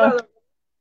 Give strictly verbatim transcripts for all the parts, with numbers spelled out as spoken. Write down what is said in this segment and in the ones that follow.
Hola, Hola,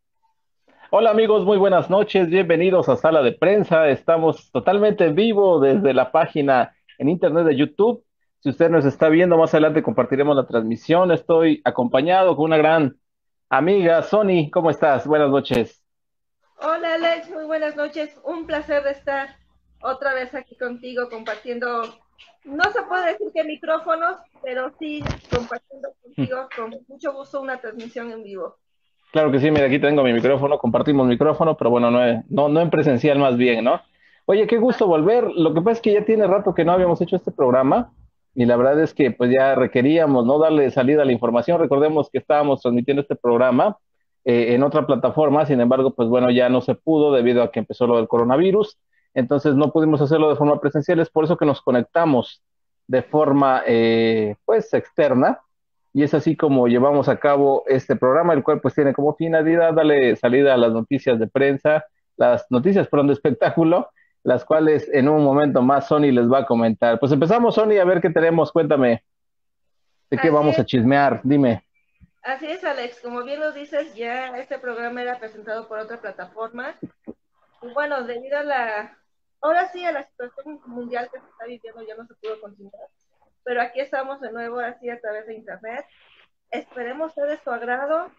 hola amigos, muy buenas noches, bienvenidos a Sala de Prensa. Estamos totalmente en vivo desde la página en internet de YouTube. Si usted nos está viendo, más adelante compartiremos la transmisión. Estoy acompañado con una gran amiga, Sony. ¿Cómo estás? Buenas noches. hola Alex, muy buenas noches. Un placer de estar otra vez aquí contigo compartiendo, no se puede decir que micrófonos, pero sí compartiendo contigo con mucho gusto una transmisión en vivo. Claro que sí, mira, aquí tengo mi micrófono, compartimos micrófono, pero bueno, no, es- no, no en presencial más bien, ¿no? Oye, qué gusto volver. Lo que pasa es que ya tiene rato que no habíamos hecho este programa y la verdad es que pues ya requeríamos, ¿no? Darle salida a la información. Recordemos que estábamos transmitiendo este programa eh, en otra plataforma, sin embargo, pues bueno, ya no se pudo debido a que empezó lo del coronavirus, entonces no pudimos hacerlo de forma presencial, es por eso que nos conectamos de forma eh, pues externa y es así como llevamos a cabo este programa, el cual pues tiene como finalidad darle salida a las noticias de prensa, las noticias perdón, de espectáculo, las cuales en un momento más Sony les va a comentar. Pues empezamos, Sony, a ver qué tenemos, cuéntame, de qué Así vamos es, a chismear, dime. así es Alex, como bien lo dices, ya este programa era presentado por otra plataforma y bueno, debido a la, ahora sí a la situación mundial que se está viviendo ya no se pudo continuar, pero aquí estamos de nuevo así a través de internet. Esperemos ser de su agrado.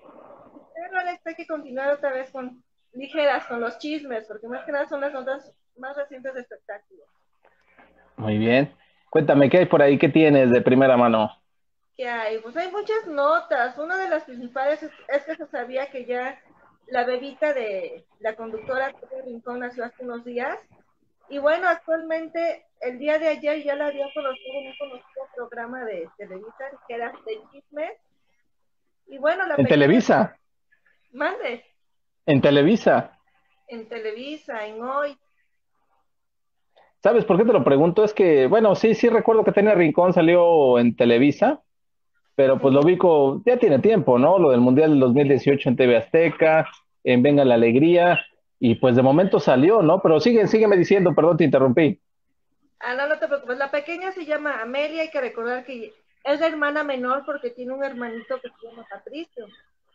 Pero Alex, hay que continuar otra vez con ligeras, con los chismes, porque más que nada son las notas más recientes de espectáculo. Muy bien. Cuéntame, ¿qué hay por ahí? ¿Qué tienes de primera mano? ¿Qué hay? Pues hay muchas notas. Una de las principales es, es que se sabía que ya la bebita de la conductora Tere Rincón nació hace unos días. Y bueno, actualmente, el día de ayer ya la había conocido en un conocido programa de Televisa, que era de chismes. Y bueno, la En pequeña, Televisa, mande, en Televisa. en Televisa, en Hoy. ¿Sabes por qué te lo pregunto? Es que, bueno, sí, sí recuerdo que Tenia Rincón salió en Televisa, pero pues lo Ujú. ubico, ya tiene tiempo, ¿no? Lo del Mundial del dos mil dieciocho en T V Azteca, en Venga la Alegría, y pues de momento salió, ¿no? Pero sigue, sígueme diciendo, perdón, te interrumpí. Ah, no, no te preocupes. La pequeña se llama Amelia. Hay que recordar que es la hermana menor porque tiene un hermanito que se llama Patricio.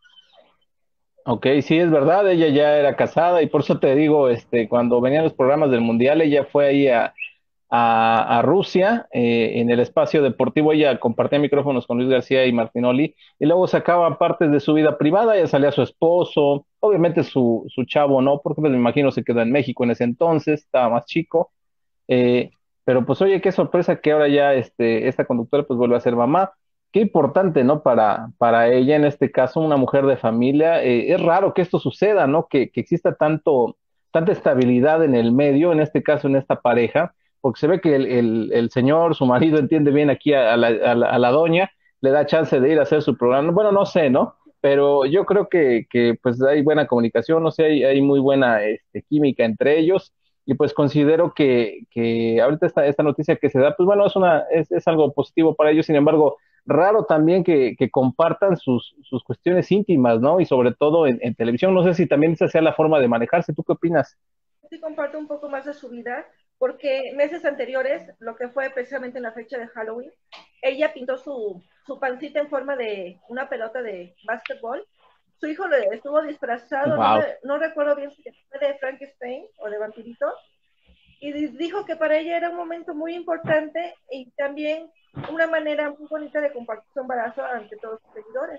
Ok, sí, es verdad, ella ya era casada y por eso te digo, este, cuando venían los programas del Mundial, ella fue ahí a, a, a Rusia, eh, en el espacio deportivo, ella compartía micrófonos con Luis García y Martinoli, y luego sacaba partes de su vida privada, ella salía a su esposo, obviamente su, su chavo, ¿no? Porque pues me imagino se quedó en México en ese entonces, estaba más chico, eh, pero pues oye, qué sorpresa que ahora ya este, esta conductora pues vuelve a ser mamá. Qué importante, ¿no? Para, para ella, en este caso, una mujer de familia. Eh, es raro que esto suceda, ¿no? Que, que exista tanto, tanta estabilidad en el medio, en este caso, en esta pareja, porque se ve que el, el, el señor, su marido, entiende bien aquí a, a la, a la, a la doña, le da chance de ir a hacer su programa. Bueno, no sé, ¿no? Pero yo creo que, que pues hay buena comunicación, no sé, hay, hay muy buena este, química entre ellos y pues considero que, que ahorita esta, esta noticia que se da, pues bueno, es, una, es, es algo positivo para ellos, sin embargo, raro también que, que compartan sus, sus cuestiones íntimas, ¿no? Y sobre todo en, en televisión, no sé si también esa sea la forma de manejarse, ¿tú qué opinas? Sí comparto un poco más de su vida porque meses anteriores, lo que fue precisamente en la fecha de Halloween, ella pintó su, su pancita en forma de una pelota de básquetbol. Su hijo le estuvo disfrazado, no, me, Wow. no recuerdo bien si fue de Frankenstein o de vampirito, y dijo que para ella era un momento muy importante y también una manera muy bonita de compartir su embarazo ante todos sus seguidores.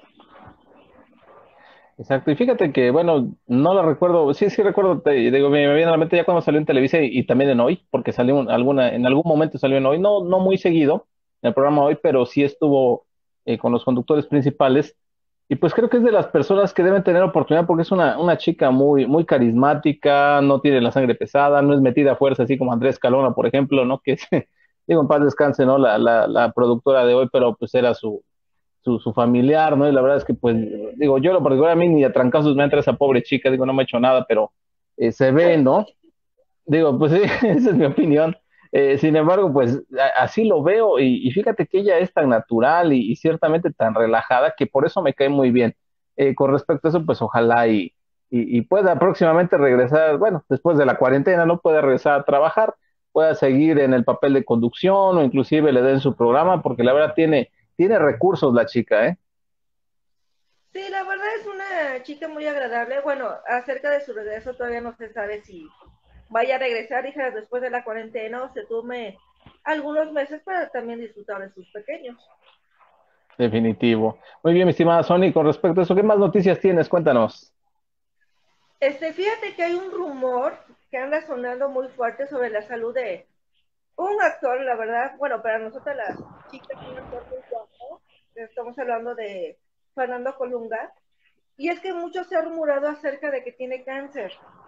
Exacto, y fíjate que, bueno, no la recuerdo, sí, sí recuerdo, te, digo, me, me viene a la mente ya cuando salió en Televisa y, y también en Hoy, porque salió en alguna, en algún momento salió en Hoy, no, no muy seguido en el programa Hoy, pero sí estuvo eh, con los conductores principales, y pues creo que es de las personas que deben tener oportunidad porque es una, una chica muy, muy carismática, no tiene la sangre pesada, no es metida a fuerza, así como Andrés Calona, por ejemplo, ¿no? Que es, digo, en paz descanse, ¿no? La, la, la productora de Hoy, pero pues era su su, su familiar, ¿no? Y la verdad es que, pues, digo, yo lo particular a mí ni a trancazos me entra esa pobre chica, digo, no me ha hecho nada, pero eh, se ve, ¿no? Digo, pues sí, esa es mi opinión. Eh, sin embargo, pues a- así lo veo y, y fíjate que ella es tan natural y, y ciertamente tan relajada que por eso me cae muy bien. Eh, con respecto a eso, pues ojalá y, y, y pueda próximamente regresar, bueno, después de la cuarentena, no pueda regresar a trabajar, pueda seguir en el papel de conducción o inclusive le den su programa, porque la verdad tiene, tiene recursos la chica, ¿eh? Sí, la verdad es una una chica muy agradable. Bueno, acerca de su regreso todavía no se sabe si vaya a regresar, hija, después de la cuarentena o se tome algunos meses para también disfrutar de sus pequeños. Definitivo. Muy bien, mi estimada Sony, con respecto a eso, ¿qué más noticias tienes? Cuéntanos. Este, fíjate que hay un rumor que anda sonando muy fuerte sobre la salud de un actor, la verdad, bueno, para nosotros las chicas, un actor muy guapo, estamos hablando de Fernando Colunga, y es que mucho se ha rumorado acerca de que tiene cáncer.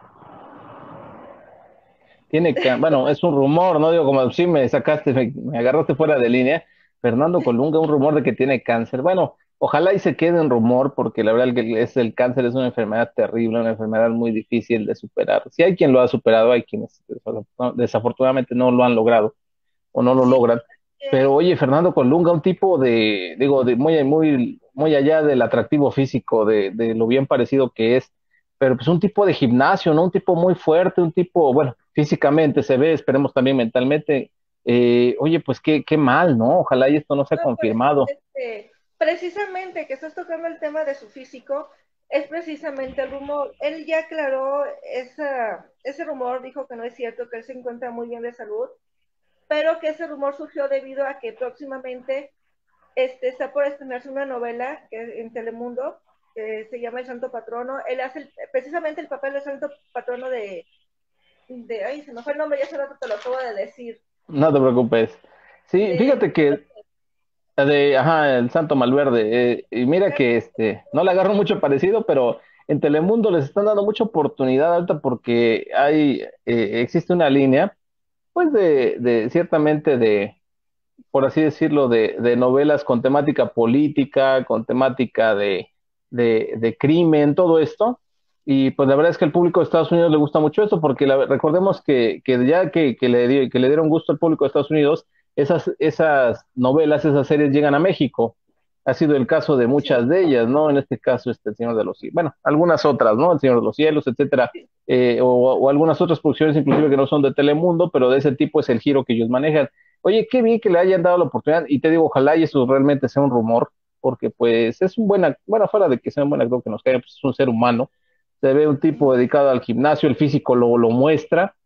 Tiene que, bueno, es un rumor, ¿no? Digo, como si me sacaste, me, me agarraste fuera de línea. Fernando Colunga, un rumor de que tiene cáncer. Bueno, ojalá y se quede en rumor, porque la verdad que es el cáncer es una enfermedad terrible, una enfermedad muy difícil de superar. Si hay quien lo ha superado, hay quienes desafortunadamente no lo han logrado o no lo Sí, logran. eh, Pero oye, Fernando Colunga, un tipo de, digo, de muy, muy, muy allá del atractivo físico, de, de lo bien parecido que es, pero pues un tipo de gimnasio, ¿no? Un tipo muy fuerte, un tipo, bueno, físicamente se ve, esperemos también mentalmente. Eh, oye, pues qué, qué mal, ¿no? Ojalá y esto no sea no, pues, confirmado. este, precisamente que estás tocando el tema de su físico, es precisamente el rumor. Él ya aclaró esa, ese rumor, dijo que no es cierto, que él se encuentra muy bien de salud, pero que ese rumor surgió debido a que próximamente este, está por estrenarse una novela que, en Telemundo que se llama El Santo Patrono. Él hace el, precisamente el papel del Santo Patrono de, de, ay, se me fue el nombre, ya hace rato te lo acabo de decir, No te preocupes. Sí, de, fíjate que la de, ajá, el Santo Malverde. Eh, y mira que este, no le agarro mucho parecido, pero en Telemundo les están dando mucha oportunidad alta porque hay, eh, existe una línea, pues de, de ciertamente de, por así decirlo, de, de novelas con temática política, con temática de, de, de crimen, todo esto. Y pues la verdad es que al público de Estados Unidos le gusta mucho eso, porque la- recordemos que, que ya que, que le dio- que le dieron gusto al público de Estados Unidos, esas, esas novelas, esas series llegan a México. Ha sido el caso de sí, muchas de ellas, ¿no? En este caso, este El Señor de los Cielos, bueno, algunas otras, ¿no? El Señor de los Cielos, etcétera, eh, o, o algunas otras producciones, inclusive que no son de Telemundo, pero de ese tipo es el giro que ellos manejan. Oye, qué bien que le hayan dado la oportunidad, y te digo, ojalá y eso realmente sea un rumor, porque pues es un buen, act- bueno, fuera de que sea un buen actor que nos cae, pues es un ser humano, se ve un tipo ujú. dedicado al gimnasio, el físico lo, lo muestra,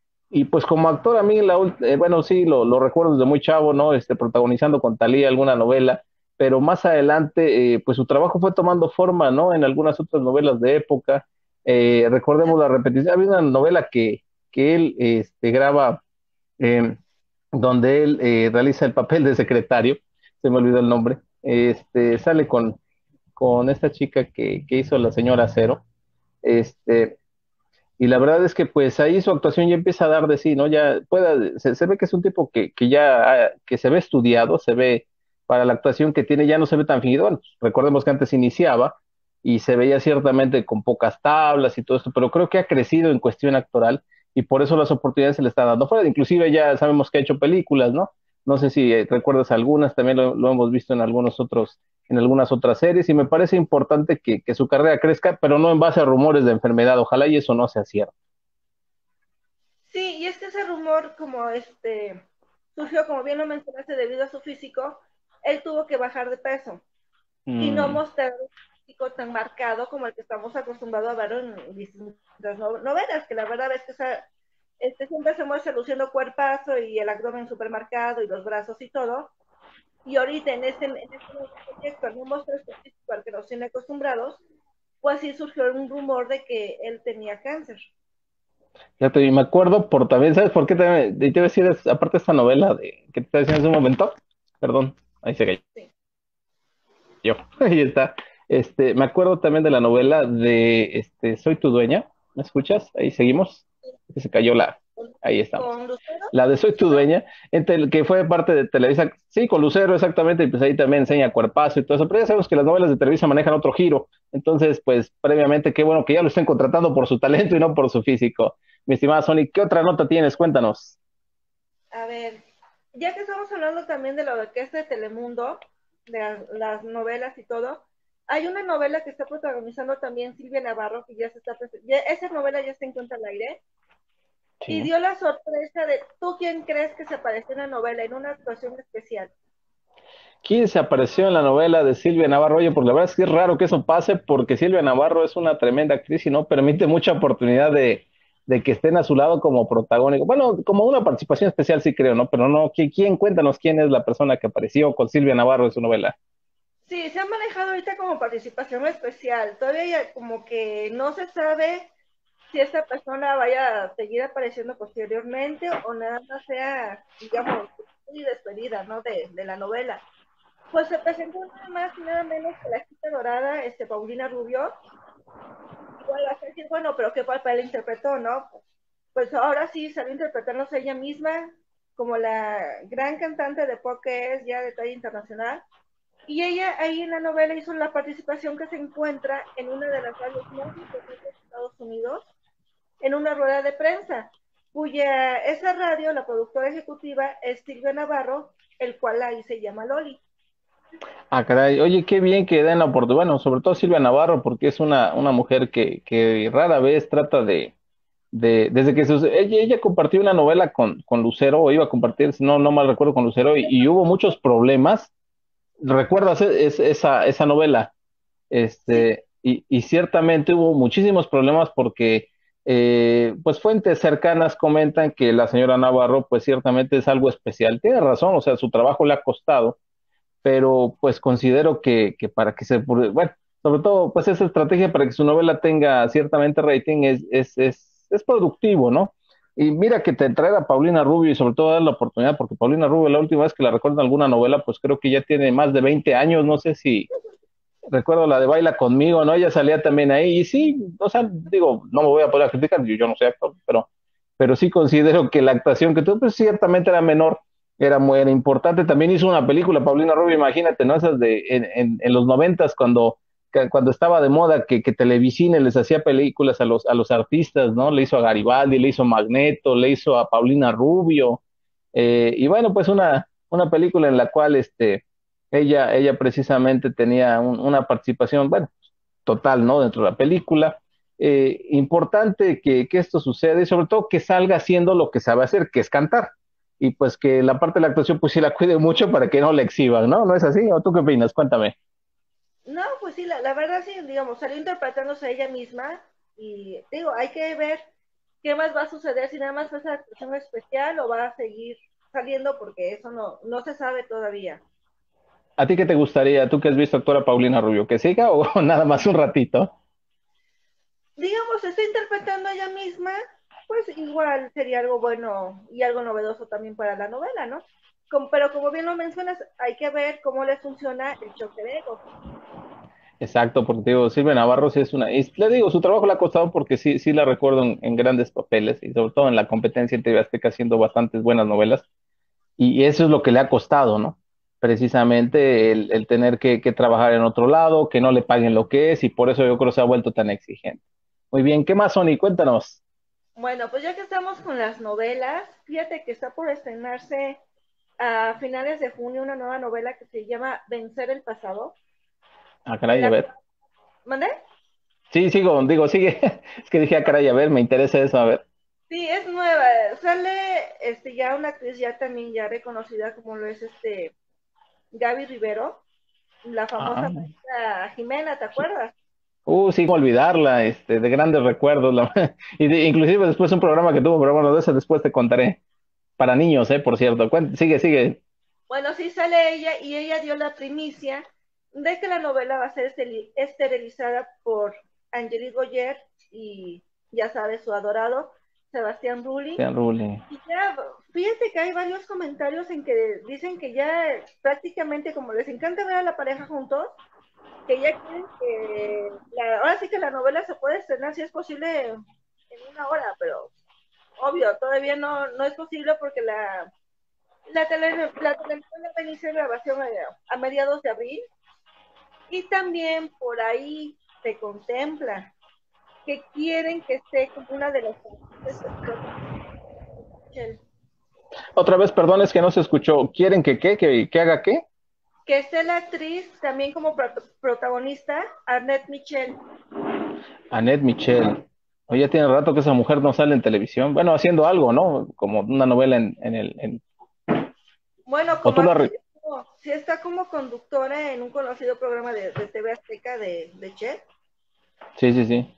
y pues como actor a mí, la, ult- eh, bueno, sí, lo, lo recuerdo desde muy chavo, ¿no? Este, protagonizando con Talía alguna novela, pero más adelante, eh, pues su trabajo fue tomando forma, ¿no? En algunas otras novelas de época. Eh, recordemos la repetición, había una novela que, que él este, graba, eh, donde él eh, realiza el papel de secretario, se me olvidó el nombre, este, sale con, con esta chica que, que hizo la señora Cero, este, y la verdad es que pues ahí su actuación ya empieza a dar de sí, ¿no? Ya pueda, se, se ve que es un tipo que, que ya, ah, que se ve estudiado, se ve para la actuación que tiene, ya no se ve tan fingido. Bueno, pues, recordemos que antes iniciaba y se veía ciertamente con pocas tablas y todo esto, pero creo que ha crecido en cuestión actoral y por eso las oportunidades se le están dando fuera. Inclusive ya sabemos que ha hecho películas, ¿no? No sé si eh, recuerdas algunas, también lo, lo hemos visto en algunos otros en algunas otras series y me parece importante que, que su carrera crezca, pero no en base a rumores de enfermedad. Ojalá y eso no sea cierto. Sí, y es que ese rumor, como este, surgió, como bien lo mencionaste, debido a su físico, él tuvo que bajar de peso y no Mm, mostrar un físico tan marcado como el que estamos acostumbrados a ver en distintas no- novelas, que la verdad es que esa, este, siempre se muestra luciendo cuerpazo y el abdomen supermercado y los brazos y todo. Y ahorita en este, en este nuevo proyecto, al no mostrar este físico al que nos tiene acostumbrados, pues sí surgió un rumor de que él tenía cáncer. ya te, y me acuerdo por también, ¿sabes por qué te, te iba a decir, es- aparte de esta novela de que te estaba diciendo hace un momento? Perdón, ahí se cayó. Sí. Ahí está. Este, me acuerdo también de la novela de este, Soy tu dueña. ¿Me escuchas? Ahí seguimos. Que se cayó la. Con, Ahí estamos. con Lucero, La de Soy tu ¿no? dueña, entre, que fue parte de Televisa, sí, con Lucero exactamente, y pues ahí también enseña cuerpazo y todo eso, pero ya sabemos que las novelas de Televisa manejan otro giro, entonces pues previamente qué bueno que ya lo estén contratando por su talento y no por su físico. Mi estimada Sony, ¿qué otra nota tienes? Cuéntanos. A ver, ya que estamos hablando también de lo que es de Telemundo, de las, las novelas y todo, hay una novela que está protagonizando también Silvia Navarro, que ya se está, ya, esa novela ya se encuentra al aire, y Sí. dio la sorpresa de, ¿tú quién crees que se apareció en la novela, en una actuación especial? ¿Quién se apareció en la novela de Silvia Navarro? Oye, pues la verdad es que es raro que eso pase porque Silvia Navarro es una tremenda actriz y no permite mucha oportunidad de, de que estén a su lado como protagónico. Bueno, como una participación especial sí creo, ¿no? Pero no, ¿qui- ¿quién? Cuéntanos quién es la persona que apareció con Silvia Navarro en su novela. Sí, se ha manejado ahorita como participación especial. Todavía como que no se sabe si esta persona vaya a seguir apareciendo posteriormente o nada más sea, digamos, muy despedida, ¿no? De, de la novela. Pues se presentó nada más y nada menos que la chica dorada, este, Paulina Rubio. Igual vas a decir, bueno, pero ¿qué papel interpretó, no? Pues ahora sí salió interpretándose ella misma como la gran cantante de pop que es ya de talla internacional. Y ella ahí en la novela hizo la participación que se encuentra en una de las radios más importantes de Estados Unidos, en una rueda de prensa, cuya esa radio, la productora ejecutiva es Silvia Navarro, el cual ahí se llama Loli. Ah, caray, oye, qué bien que den la oportunidad, bueno, sobre todo Silvia Navarro, porque es una, una mujer que, que rara vez trata de, de, desde que sus- ella, ella compartió una novela con, con Lucero, o iba a compartir, si no, no mal recuerdo, con Lucero, y, y hubo muchos problemas. ¿Recuerdas e- es- esa, esa novela? Sí, Este, y, y ciertamente hubo muchísimos problemas porque, eh, pues fuentes cercanas comentan que la señora Navarro, pues ciertamente es algo especial. Tiene razón, o sea, su trabajo le ha costado, pero pues considero que, que para que se, bueno, sobre todo, pues esa estrategia para que su novela tenga ciertamente rating es, es, es, es productivo, ¿no? Y mira que te traer a Paulina Rubio y sobre todo dar la oportunidad, porque Paulina Rubio, la última vez que la recuerdo en alguna novela, pues creo que ya tiene más de veinte años, no sé si recuerdo la de Baila conmigo, ¿no? Ella salía también ahí, y sí, o sea, digo, no me voy a poder criticar, yo, yo no soy actor, pero, pero sí considero que la actuación que tuvo, pues ciertamente era menor, era muy era importante. También hizo una película, Paulina Rubio, imagínate, ¿no? Esas de en, en, en los noventas, cuando, que- cuando estaba de moda que, que Televicine les hacía películas a los, a los artistas, ¿no? Le hizo a Garibaldi, le hizo a Magneto, le hizo a Paulina Rubio, eh, y bueno, pues una, una película en la cual este ella, ella precisamente tenía un- una participación, bueno, total, ¿no? Dentro de la película. Eh, importante que, que esto suceda y sobre todo que salga haciendo lo que sabe hacer, que es cantar. Y pues que la parte de la actuación pues sí la cuide mucho para que no la exhiban, ¿no? ¿No es así? ¿O tú qué opinas? Cuéntame. no, pues sí, la, la verdad sí, digamos, salió interpretándose a ella misma y digo, hay que ver qué más va a suceder, si nada más fue esa actuación especial o va a seguir saliendo porque eso no, no se sabe todavía. ¿A ti qué te gustaría, tú que has visto actuar a Paulina Rubio, que siga o nada más un ratito? Digamos, se está interpretando a ella misma, pues igual sería algo bueno y algo novedoso también para la novela, ¿no? Como, pero como bien lo mencionas, hay que ver cómo le funciona el choque de egos. Exacto, porque te digo, Silvia Navarro sí es una, y le digo, su trabajo le ha costado porque sí, sí la recuerdo en, en grandes papeles y sobre todo en la competencia en T V Azteca haciendo bastantes buenas novelas. Y eso es lo que le ha costado, ¿no? Precisamente el, el tener que, que trabajar en otro lado, que no le paguen lo que es, y por eso yo creo que se ha vuelto tan exigente. Muy bien, ¿qué más, Sony? Cuéntanos. Bueno, pues ya que estamos con las novelas, fíjate que está por estrenarse a finales de junio una nueva novela que se llama Vencer el pasado, Ah, en caray, a la ver. ¿Mandé? Sí, sigo, digo, sigue. Es que dije, ah, caray, a ver, me interesa eso, a ver. Sí, es nueva. Sale este ya una actriz ya también ya reconocida como lo es este Gaby Rivero, la Ah, famosa maestra Jimena, ¿te acuerdas? uh, sí, cómo olvidarla, este, de grandes recuerdos. La- y de- inclusive después un programa que tuvo, pero bueno, de eso después te contaré. Para niños, eh, por cierto. Cuen- sigue, sigue. Bueno, sí sale ella y ella dio la primicia de que la novela va a ser esterilizada por Angelique Boyer y ya sabes, su adorado Sebastián Rulli. Sean Rulli. Y ya, fíjate que hay varios comentarios en que dicen que ya prácticamente como les encanta ver a la pareja juntos, que ya quieren que, la, ahora sí que la novela se puede estrenar si es posible en una hora, pero obvio, todavía no, no es posible porque la, la, tele, la telenovela va a iniciar grabación a, a mediados de abril y también por ahí se contempla que quieren que esté como una de las Otra vez, perdón, es que no se escuchó. ¿Quieren que qué? ¿Que, que haga qué? que esté la actriz también como pro protagonista, Arnett Michel. Annette Michel. Oye, ya tiene rato que esa mujer no sale en televisión. Bueno, haciendo algo, ¿no? Como una novela en, en el... en- Bueno, ¿O como tú la... actriz re- sí está como conductora en un conocido programa de, de T V Azteca de, de Chef. Sí, sí, sí.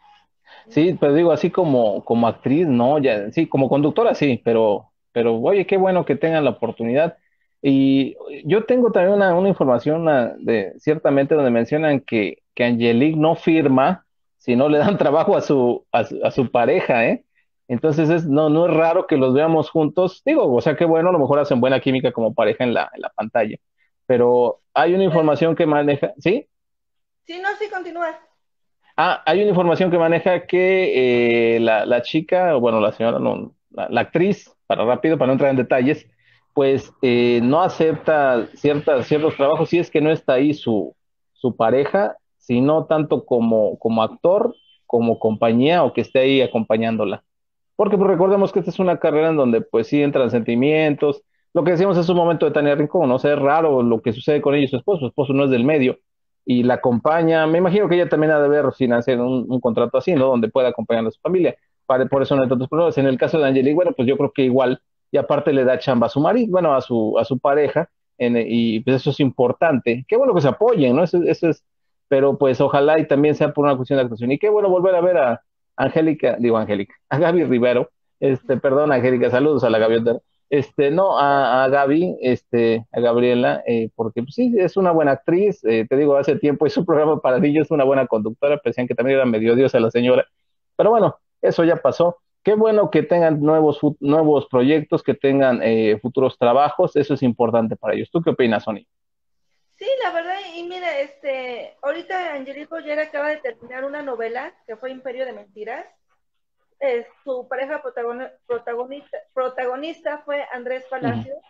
Sí, pero digo, así como, como actriz, no, ya, sí, como conductora, sí, pero, pero oye, qué bueno que tengan la oportunidad. Y yo tengo también una, una información ah, de, ciertamente donde mencionan que, que Angelique no firma si no le dan trabajo a su, a su, a su pareja, ¿eh? Entonces es, no, no es raro que los veamos juntos. Digo, o sea, qué bueno, a lo mejor hacen buena química como pareja en la, en la pantalla. Pero hay una Pues, información que maneja, ¿sí? sí, no, sí, continúa. Ah, hay una información que maneja que eh, la, la chica, o bueno, la señora, no, la, la actriz, para rápido, para no entrar en detalles, pues eh, no acepta ciertas, ciertos trabajos si es que no está ahí su, su pareja, sino tanto como, como actor, como compañía o que esté ahí acompañándola. Porque pues, recordemos que esta es una carrera en donde pues sí entran sentimientos. Lo que decíamos hace un momento de Tania Rincón, ¿no? O sea, es raro lo que sucede con ella y su esposo. Su esposo no es del medio y la acompaña. Me imagino que ella también ha de haber financiado un, un contrato así, ¿no? Donde pueda acompañar a su familia. Para, por eso no hay tantos problemas. En el caso de Angelique, bueno, pues yo creo que igual, y aparte le da chamba a su marido, bueno, a su, a su pareja, en- y pues eso es importante. Qué bueno que se apoyen, ¿no? Eso, eso es, pero pues ojalá y también sea por una cuestión de actuación. Y qué bueno volver a ver a Angélica, digo Angélica, a Gaby Rivero, este, perdón, Angélica, saludos a la gaviota, este, no, a, a Gaby, este, a Gabriela, eh, porque pues, sí, es una buena actriz, eh, te digo, hace tiempo hizo un programa para niños, es una buena conductora, decían que también era medio diosa la señora, pero bueno, eso ya pasó. Qué bueno que tengan nuevos, fu- nuevos proyectos, que tengan eh, futuros trabajos, eso es importante para ellos. ¿Tú qué opinas, Sony? Sí, la verdad, y mira, este, ahorita Angelique Boyer acaba de terminar una novela que fue Imperio de Mentiras. Eh, su pareja protagon- protagonista, protagonista fue Andrés Ujú. Palacio.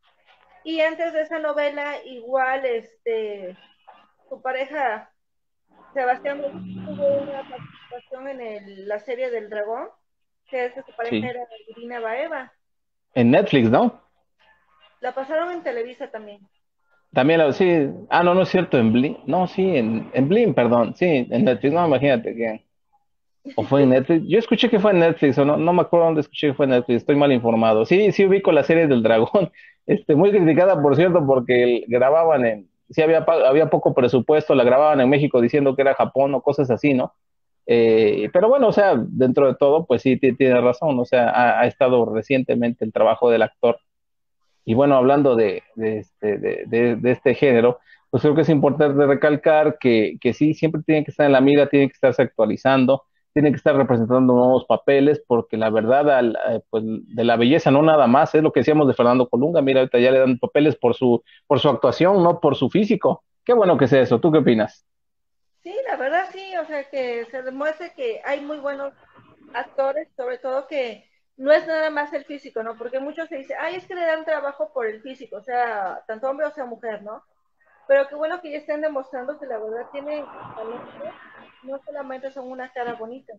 Y antes de esa novela, igual, este, su pareja, Sebastián Rulli, tuvo una participación en el- la serie del dragón, que es que su pareja Sí. era Irina Baeva. En Netflix, ¿no? La pasaron en Televisa también. También, la- sí, ah, no, no es cierto, en Blim, no, sí, en, en Blim, perdón, sí, en Netflix, no, imagínate que, o fue en Netflix, yo escuché que fue en Netflix, o no, no me acuerdo dónde escuché que fue en Netflix, estoy mal informado, sí, sí ubico la serie del dragón, este, muy criticada, por cierto, porque el- grababan en, sí había, pa- había poco presupuesto, la grababan en México diciendo que era Japón o cosas así, ¿no? Eh, pero bueno, o sea, dentro de todo, pues sí, ti- tiene razón, o sea, ha, ha estado recientemente el trabajo del actor y bueno, hablando de, de, este, de, de, de este género, pues creo que es importante recalcar que, que sí, siempre tiene que estar en la mira, tiene que estarse actualizando, tiene que estar representando nuevos papeles, porque la verdad, al, eh, pues, de la belleza no nada más, es lo que decíamos de Fernando Colunga, mira, ahorita ya le dan papeles por su, por su actuación, no por su físico. Qué bueno que sea eso, ¿tú qué opinas? Sí, la verdad sí, o sea, que se demuestre que hay muy buenos actores, sobre todo que no es nada más el físico, ¿no? Porque muchos se dicen, ay, es que le dan trabajo por el físico, o sea, tanto hombre o sea mujer, ¿no? Pero qué bueno que ya estén demostrando que la verdad tienen talento, no solamente son una cara bonita.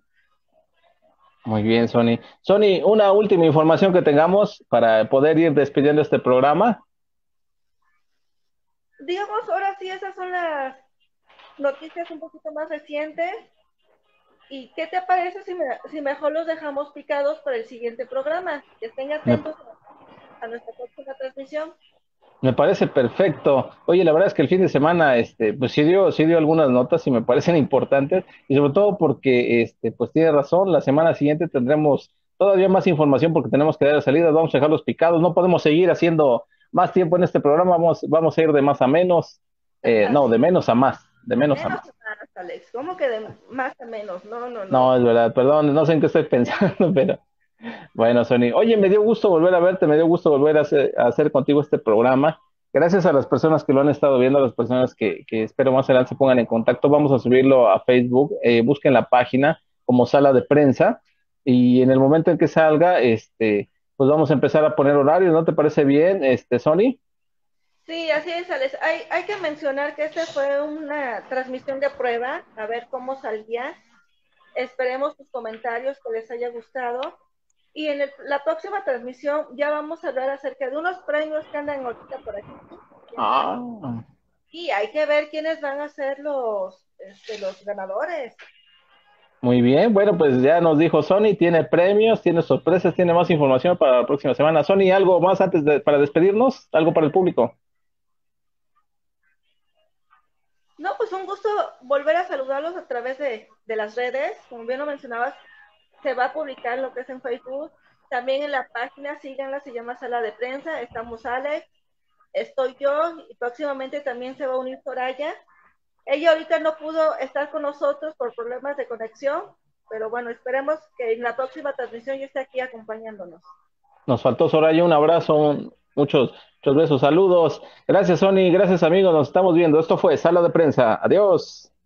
Muy bien, Sony. Sony, una última información que tengamos para poder ir despidiendo este programa. Digamos, ahora sí, esas son las noticias un poquito más recientes. ¿Y qué te parece si, me, si mejor los dejamos picados para el siguiente programa? Que estén Me, atentos a, a nuestra próxima transmisión. Me parece perfecto. Oye, la verdad es que el fin de semana, este, pues sí dio, sí dio algunas notas y me parecen importantes, y sobre todo porque, este, pues tiene razón, la semana siguiente tendremos todavía más información porque tenemos que dar salidas, vamos a dejarlos picados, no podemos seguir haciendo más tiempo en este programa, vamos, vamos a ir de más a menos, eh, no, de menos a más, de De menos a menos más. a más, Alex. ¿Cómo que de más a menos? No, no, no. No, es verdad, perdón, no sé en qué estoy pensando, pero bueno, Sony. Oye, me dio gusto volver a verte, me dio gusto volver a hacer, a hacer contigo este programa. Gracias a las personas que lo han estado viendo, a las personas que, que espero más adelante se pongan en contacto. Vamos a subirlo a Facebook. Eh, busquen la página como Sala de Prensa y en el momento en que salga, este, pues vamos a empezar a poner horarios. ¿No te parece bien, este, Sony? Sí, así es, Alex. Hay, hay que mencionar que esta fue una transmisión de prueba, a ver cómo salía. Esperemos sus comentarios que les haya gustado. Y en el, la próxima transmisión ya vamos a hablar acerca de unos premios que andan ahorita por aquí. Ah, Y hay que ver quiénes van a ser los, este, los ganadores. muy bien. Bueno, pues ya nos dijo Sony, tiene premios, tiene sorpresas, tiene más información para la próxima semana. Sony, ¿algo más antes de, para despedirnos? ¿Algo para el público? No, pues un gusto volver a saludarlos a través de, de las redes. Como bien lo mencionabas, se va a publicar lo que es en Facebook. También en la página, síganla, se llama Sala de Prensa. Estamos Alex, estoy yo y próximamente también se va a unir Soraya. Ella ahorita no pudo estar con nosotros por problemas de conexión, pero bueno, esperemos que en la próxima transmisión yo esté aquí acompañándonos. Nos faltó Soraya, un abrazo, un- muchos, muchos besos, saludos. Gracias, Sony, gracias, amigos, nos estamos viendo. Esto fue Sala de Prensa. Adiós.